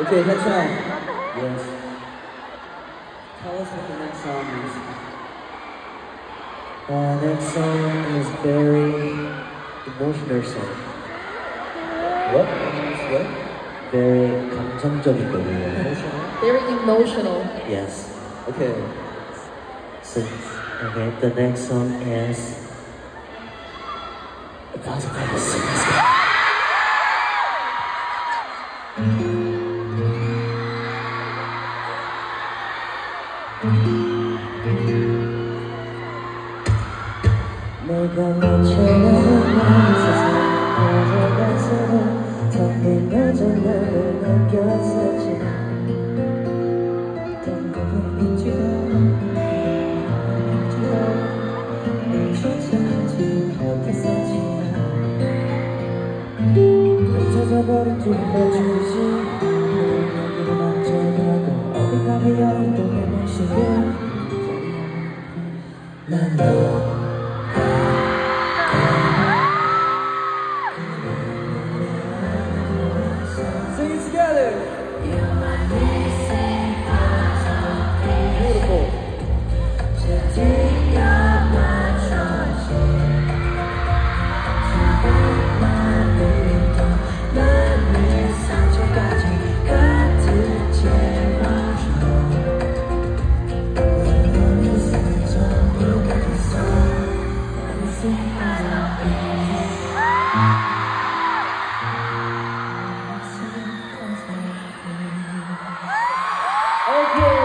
Okay, that's right. Yes. Tell us what the next song is. Next song is very emotional song. What? What? Very 감정적인 곡이에요. Very emotional. Yes. Okay. So, okay, the next song is Let's go. 내가 너처럼 세상을 가져가서도 텅빈 여전함을 느꼈었지 어떤 꿈인지도 추측하지 못했었지만 흩어져버린 뒤에주지 여기로 만져가고 어딘가 비어있던 내 몫이게 난 너 Sing it together. Beautiful. Okay.